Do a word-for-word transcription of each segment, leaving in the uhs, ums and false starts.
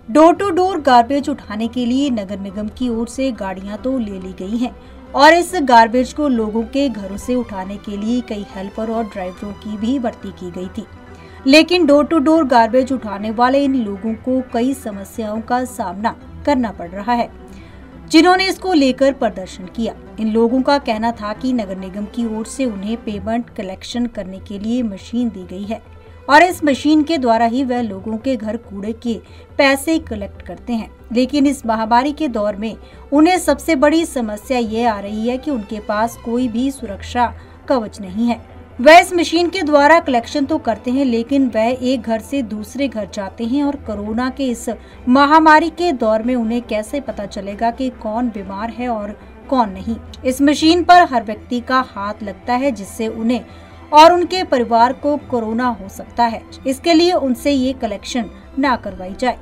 Door to door garbage उठाने के लिए नगर निगम की ओर से गाड़ियां तो ले ली गई हैं और इस गार्बेज को लोगों के घरों से उठाने के लिए कई हेल्पर और ड्राइवरों की भी भर्ती की गई थी। लेकिन डोर टू डोर गार्बेज उठाने वाले इन लोगों को कई समस्याओं का सामना करना पड़ रहा है, जिन्होंने इसको लेकर प्रदर्शन किया। इन लोगों का कहना था कि नगर निगम की ओर से उन्हें पेमेंट कलेक्शन करने के लिए मशीन दी गई है और इस मशीन के द्वारा ही वह लोगों के घर कूड़े के पैसे कलेक्ट करते हैं। लेकिन इस महामारी के दौर में उन्हें सबसे बड़ी समस्या ये आ रही है कि उनके पास कोई भी सुरक्षा कवच नहीं है। वह इस मशीन के द्वारा कलेक्शन तो करते हैं, लेकिन वह एक घर से दूसरे घर जाते हैं और कोरोना के इस महामारी के दौर में उन्हें कैसे पता चलेगा कि कौन बीमार है और कौन नहीं। इस मशीन पर हर व्यक्ति का हाथ लगता है, जिससे उन्हें और उनके परिवार को कोरोना हो सकता है। इसके लिए उनसे ये कलेक्शन ना करवाई जाए।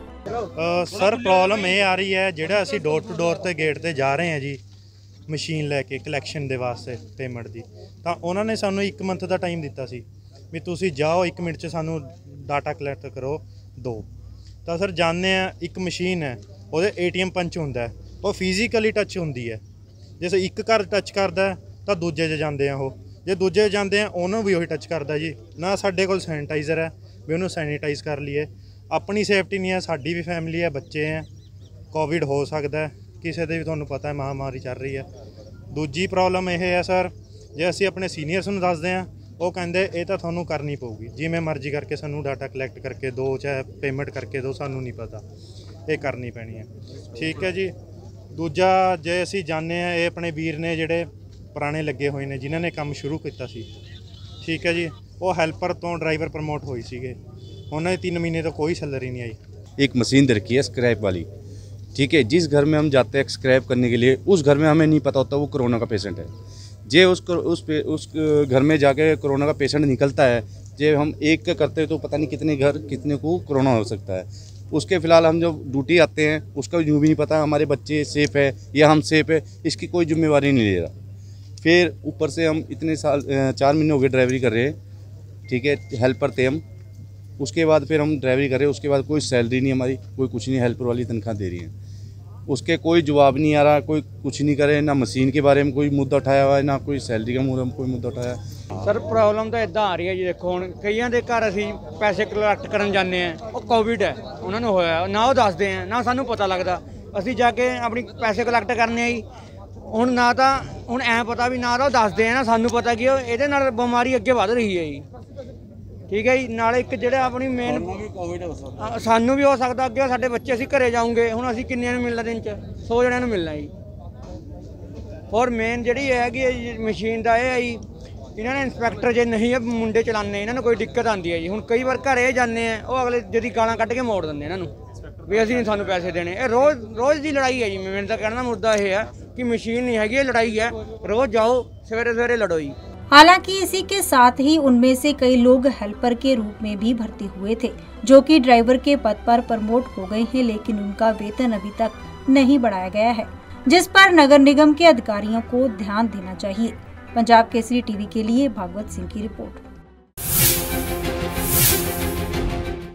सर प्रॉब्लम ये आ रही है, ਜਿਹੜਾ ਅਸੀਂ ਡੋਰ ਟੂ ਡੋਰ ਤੇ ਗੇਟ ਤੇ ਜਾ ਰਹੇ ਹਾਂ ਜੀ ਮਸ਼ੀਨ ਲੈ ਕੇ ਕਲੈਕਸ਼ਨ ਦੇ ਵਾਸਤੇ ਪੇਮੈਂਟ ਦੀ, ਤਾਂ ਉਹਨਾਂ ਨੇ ਸਾਨੂੰ ਇੱਕ ਮੰਥ ਦਾ ਟਾਈਮ ਦਿੱਤਾ ਸੀ ਵੀ ਤੁਸੀਂ ਜਾਓ ਇੱਕ ਮਿੰਟ 'ਚ ਸਾਨੂੰ ਡਾਟਾ ਕਲੈਕਟ ਕਰੋ ਦੋ। ਤਾਂ ਸਰ ਜਾਣਦੇ ਆ ਇੱਕ ਮਸ਼ੀਨ ਹੈ, ਉਹਦੇ ਏਟੀਐਮ ਪੰਚ ਹੁੰਦਾ, ਉਹ ਫਿਜ਼ੀਕਲੀ ਟੱਚ ਹੁੰਦੀ ਹੈ। ਜੇ ਇੱਕ ਘਰ ਟੱਚ ਕਰਦਾ ਤਾਂ ਦੂਜੇ 'ਚ ਜਾਂਦੇ ਆ, ਉਹ ਜੇ ਦੂਜੇ ਜਾਂਦੇ ਆ ਉਹਨੂੰ ਵੀ ਉਹੀ ਟੱਚ ਕਰਦਾ ਜੀ। ਨਾ ਸਾਡੇ ਕੋਲ ਸੈਨੀਟਾਈਜ਼ਰ ਹੈ ਵੀ ਉਹਨੂੰ ਸੈਨੀਟਾਈਜ਼ ਕਰ ਲਈਏ। ਆਪਣੀ ਸੇਫਟੀ ਨਹੀਂ ਹੈ, ਸਾਡੀ ਵੀ ਫੈਮਿਲੀ ਹੈ, ਬੱਚੇ ਹੈ, ਕੋਵਿਡ ਹੋ ਸਕਦਾ ਕਿਸੇ ਦੇ ਵੀ, ਤੁਹਾਨੂੰ ਪਤਾ ਹੈ ਮਹਾਮਾਰੀ ਚੱਲ ਰਹੀ ਹੈ। ਦੂਜੀ ਪ੍ਰੋਬਲਮ ਇਹ ਹੈ ਸਰ, ਜੇ ਅਸੀਂ ਆਪਣੇ ਸੀਨੀਅਰਸ ਨੂੰ ਦੱਸਦੇ ਹਾਂ ਉਹ ਕਹਿੰਦੇ ਇਹ ਤਾਂ ਤੁਹਾਨੂੰ ਕਰਨੀ ਪਊਗੀ, ਜਿਵੇਂ ਮਰਜ਼ੀ ਕਰਕੇ ਸਾਨੂੰ ਡਾਟਾ ਕਲੈਕਟ ਕਰਕੇ ਦਿਓ, ਚਾਹੇ ਪੇਮੈਂਟ ਕਰਕੇ ਦਿਓ, ਸਾਨੂੰ ਨਹੀਂ ਪਤਾ, ਇਹ ਕਰਨੀ ਪੈਣੀ ਹੈ। ਠੀਕ ਹੈ ਜੀ। ਦੂਜਾ ਜੇ ਅਸੀਂ ਜਾਣਦੇ ਹਾਂ, ਇਹ ਆਪਣੇ ਵੀਰ ਨੇ ਜਿਹੜੇ ਪੁਰਾਣੇ ਲੱਗੇ ਹੋਏ ਨੇ, ਜਿਨ੍ਹਾਂ ਨੇ ਕੰਮ ਸ਼ੁਰੂ ਕੀਤਾ ਸੀ, ਠੀਕ ਹੈ ਜੀ, ਉਹ ਹੈਲਪਰ ਤੋਂ ਡਰਾਈवर प्रमोट ਹੋਏ ਸੀਗੇ, ਉਹਨਾਂ ਦੀ तीन महीने तो कोई सैलरी नहीं आई। एक मशीन दे रखी है स्क्रैप वाली, ठीक है। जिस घर में हम जाते हैं स्क्रैप करने के लिए, उस घर में हमें नहीं पता होता वो कोरोना का पेशेंट है। जे उस उस पे उस घर में जाके कोरोना का पेशेंट निकलता है, जे हम एक का करते हैं तो पता नहीं कितने घर कितने को कोरोना हो सकता है। उसके फ़िलहाल हम जब ड्यूटी आते हैं उसका यूँ भी नहीं पता हमारे बच्चे सेफ़ है या हम सेफ़ है, इसकी कोई जिम्मेवारी नहीं ले रहा। फिर ऊपर से हम इतने साल चार महीने हो गए ड्राइवरी कर रहे हैं, ठीक है, हेल्पर थे हम। उसके बाद फिर हम ड्राइवरी कर रहे हैं, उसके बाद कोई सैलरी नहीं हमारी, कोई कुछ नहीं, हेल्पर वाली तनख्वाह दे रही है, उसके कोई जवाब नहीं आ रहा, कोई कुछ नहीं करे, ना मशीन के बारे में कोई मुद्दा उठाया हुआ है, ना कोई सैलरी का मुद्दा कोई मुद्दा उठाया। सर प्रॉब्लम तो इदा आ रही है जी, देखो ਹੁਣ ਕਈਆਂ ਦੇ ਘਰ ਅਸੀਂ ਪੈਸੇ ਕਲੈਕਟ ਕਰਨ ਜਾਂਦੇ ਆ, ਉਹ ਕੋਵਿਡ ਹੈ ਉਹਨਾਂ ਨੂੰ ਹੋਇਆ, ਨਾ ਉਹ ਦੱਸਦੇ ਆ, ਨਾ ਸਾਨੂੰ ਪਤਾ ਲੱਗਦਾ। ਅਸੀਂ ਜਾ ਕੇ ਆਪਣੀ ਪੈਸੇ ਕਲੈਕਟ ਕਰਨੇ ਆ ਜੀ, ਹੁਣ ਨਾ ਤਾਂ ਹੁਣ ਐ ਪਤਾ ਵੀ ਨਾ ਤਾਂ ਉਹ ਦੱਸਦੇ ਆ, ਨਾ ਸਾਨੂੰ ਪਤਾ ਕਿ ਇਹਦੇ ਨਾਲ ਬਿਮਾਰੀ ਅੱਗੇ ਵੱਧ ਰਹੀ ਹੈ ਜੀ। ਠੀਕ ਹੈ ਜੀ। ਨਾਲੇ ਇੱਕ ਜਿਹੜਾ ਆਪਣੀ ਮੇਨ ਸਾਨੂੰ ਵੀ ਹੋ ਸਕਦਾ ਅੱਗੇ, ਸਾਡੇ ਬੱਚੇ ਅਸੀਂ ਘਰੇ ਜਾਊਂਗੇ, ਹੁਣ ਅਸੀਂ ਕਿੰਨਿਆਂ ਨੂੰ ਮਿਲਣਾ ਦਿਨ 'ਚ, ਸੌ ਜਣਿਆਂ ਨੂੰ ਮਿਲਣਾ ਜੀ। ਔਰ ਮੇਨ ਜਿਹੜੀ ਹੈਗੀ ਮਸ਼ੀਨ ਦਾ ਇਹ ਹੈ ਜੀ, ਇਹਨਾਂ ਨੇ ਇੰਸਪੈਕਟਰ ਜੇ ਨਹੀਂ ਮੁੰਡੇ ਚਲਾਉਂਦੇ, ਇਹਨਾਂ ਨੂੰ ਕੋਈ ਦਿੱਕਤ ਆਉਂਦੀ ਹੈ ਜੀ। ਹੁਣ ਕਈ ਵਾਰ ਘਰੇ ਜਾਂਦੇ ਆ, ਉਹ ਅਗਲੇ ਜਿਹੜੀ ਗਾਲਾਂ ਕੱਢ ਕੇ ਮੋੜ ਦਿੰਦੇ ਇਹਨਾਂ ਨੂੰ ਵੀ ਅਸੀਂ ਨਹੀਂ, ਸਾਨੂੰ ਪੈਸੇ ਦੇਣੇ। ਇਹ ਰੋਜ਼ ਰੋਜ਼ ਦੀ ਲੜਾਈ ਹੈ ਜੀ। ਮੈਨੂੰ ਤਾਂ ਕਹਿਣ ਦਾ ਮੁੱਦਾ ਇਹ ਹੈ कि मशीन नहीं है, लड़ाई है, रोज जाओ सवेरे सवेरे लड़ो ही। हालांकि इसी के साथ ही उनमें से कई लोग हेल्पर के रूप में भी भर्ती हुए थे, जो कि ड्राइवर के पद पर प्रमोट हो गए हैं, लेकिन उनका वेतन अभी तक नहीं बढ़ाया गया है, जिस पर नगर निगम के अधिकारियों को ध्यान देना चाहिए। पंजाब केसरी टीवी के लिए भागवत सिंह की रिपोर्ट।